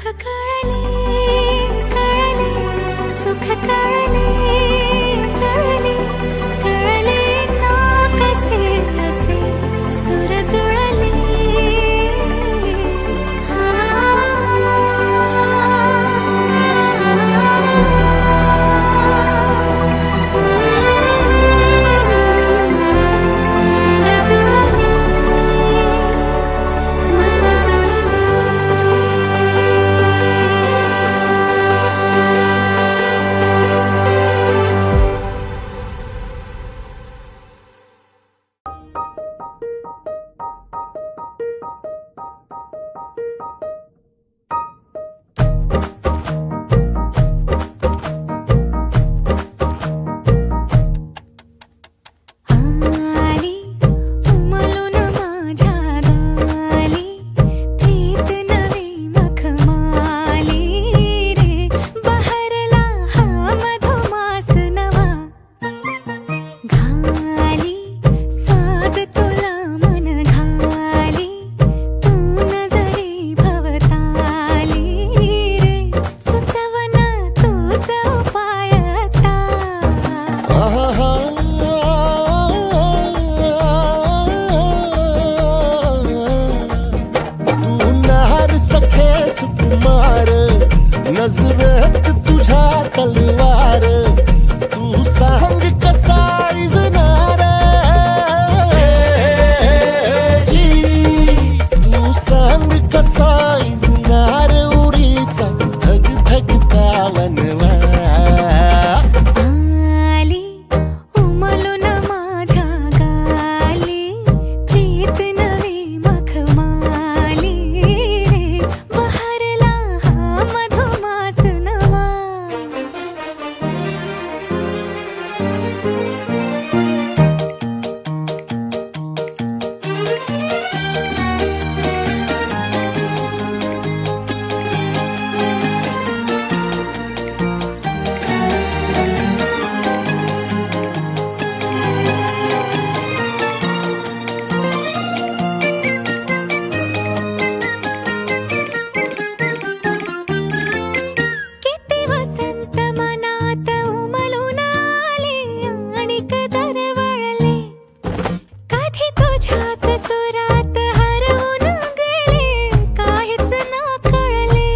कळले कळले सुख कळले कळले कळले ना कसे असे सुर जुळले नजरेत तुझ्या तलवार तू सांग कसा इजनार जी तू सांग कसा इजनार उरीचा धग धगता वनवा आली उमलून माझ्या गाली प्रीत नवी मखमाली रे बहरला हा मधुमास नवा किती वसंत मनात उमलून आली आणि दरवळले कधी तुझ्याच सुरात हरवून गेले काहीच न कळले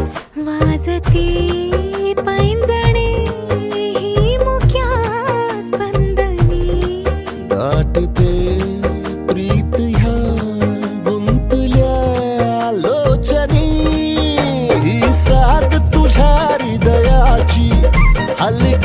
वाजती पैंजणे ही मुक्या स्पंदनी दाटते प्रीत ह्या गुंतल्या लोचनी ही साथ तुझ्या हृदयाची हलकी